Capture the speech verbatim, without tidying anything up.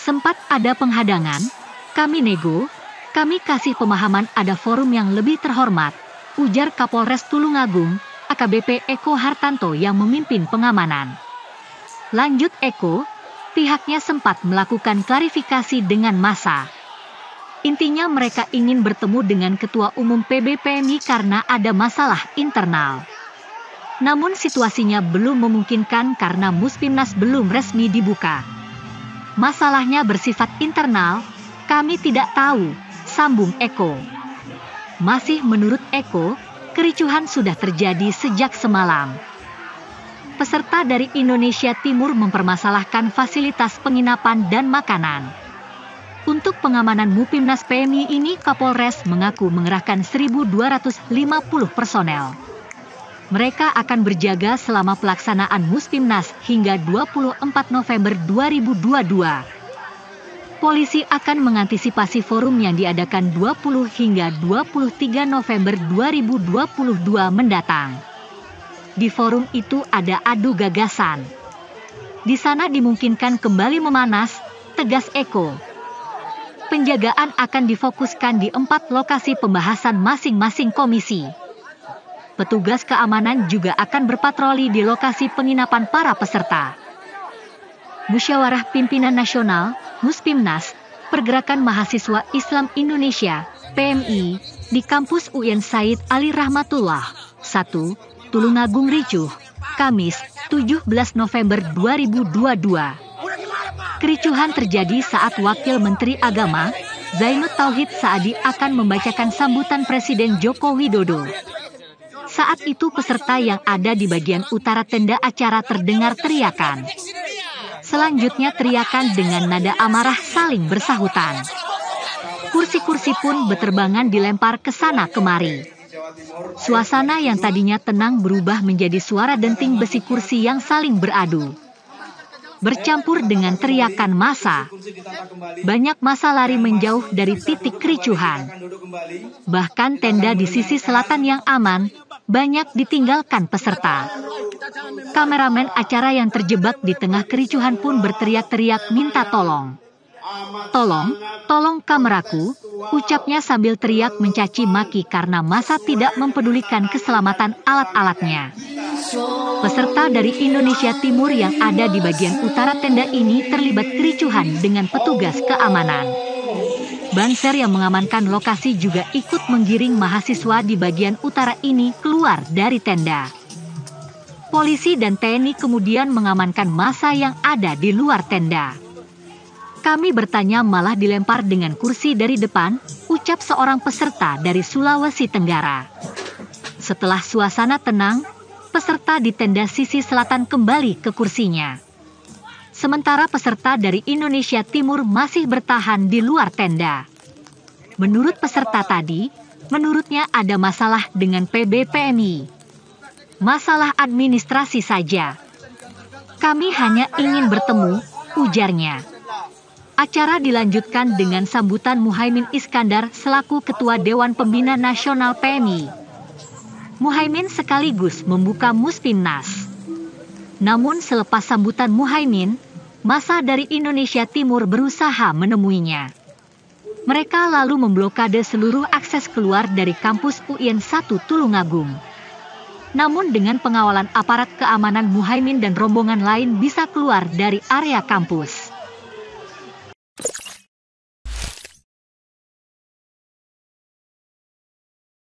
Sempat ada penghadangan, kami nego, kami kasih pemahaman ada forum yang lebih terhormat, ujar Kapolres Tulungagung, A K B P Eko Hartanto yang memimpin pengamanan. Lanjut Eko, pihaknya sempat melakukan klarifikasi dengan massa. Intinya mereka ingin bertemu dengan Ketua Umum P B P M I karena ada masalah internal. Namun situasinya belum memungkinkan karena Muspimnas belum resmi dibuka. Masalahnya bersifat internal, kami tidak tahu, sambung Eko. Masih menurut Eko, kericuhan sudah terjadi sejak semalam. Peserta dari Indonesia Timur mempermasalahkan fasilitas penginapan dan makanan. Untuk pengamanan Muspimnas P M I ini Kapolres mengaku mengerahkan seribu dua ratus lima puluh personel. Mereka akan berjaga selama pelaksanaan Muspimnas hingga dua puluh empat November dua ribu dua puluh dua. Polisi akan mengantisipasi forum yang diadakan dua puluh hingga dua puluh tiga November dua ribu dua puluh dua mendatang. Di forum itu ada adu gagasan. Di sana dimungkinkan kembali memanas, tegas Eko. Penjagaan akan difokuskan di empat lokasi pembahasan masing-masing komisi. Petugas keamanan juga akan berpatroli di lokasi penginapan para peserta. Musyawarah Pimpinan Nasional, Muspimnas, Pergerakan Mahasiswa Islam Indonesia, P M I, di kampus U I N Said Ali Rahmatullah, satu, Tulungagung ricuh, Kamis, tujuh belas November dua ribu dua puluh dua. Kericuhan terjadi saat Wakil Menteri Agama, Zainud Tauhid Saadi akan membacakan sambutan Presiden Joko Widodo. Saat itu peserta yang ada di bagian utara tenda acara terdengar teriakan. Selanjutnya teriakan dengan nada amarah saling bersahutan. Kursi-kursi pun beterbangan dilempar ke sana kemari. Suasana yang tadinya tenang berubah menjadi suara denting besi kursi yang saling beradu. Bercampur dengan teriakan massa. Banyak massa lari menjauh dari titik kericuhan. Bahkan tenda di sisi selatan yang aman, banyak ditinggalkan peserta. Kameramen acara yang terjebak di tengah kericuhan pun berteriak-teriak minta tolong. Tolong, tolong kameraku, ucapnya sambil teriak mencaci maki karena massa tidak mempedulikan keselamatan alat-alatnya. Peserta dari Indonesia Timur yang ada di bagian utara tenda ini terlibat kericuhan dengan petugas keamanan. Banser yang mengamankan lokasi juga ikut menggiring mahasiswa di bagian utara ini keluar dari tenda. Polisi dan T N I kemudian mengamankan massa yang ada di luar tenda. Kami bertanya malah dilempar dengan kursi dari depan, ucap seorang peserta dari Sulawesi Tenggara. Setelah suasana tenang, peserta di tenda sisi selatan kembali ke kursinya. Sementara peserta dari Indonesia Timur masih bertahan di luar tenda. Menurut peserta tadi, menurutnya ada masalah dengan P B P M I. Masalah administrasi saja. Kami hanya ingin bertemu, ujarnya. Acara dilanjutkan dengan sambutan Muhaimin Iskandar selaku Ketua Dewan Pembina Nasional P M I. Muhaimin sekaligus membuka Muspimnas. Namun selepas sambutan Muhaimin, massa dari Indonesia Timur berusaha menemuinya. Mereka lalu memblokade seluruh akses keluar dari kampus U I N satu Tulungagung. Namun dengan pengawalan aparat keamanan Muhaimin dan rombongan lain bisa keluar dari area kampus.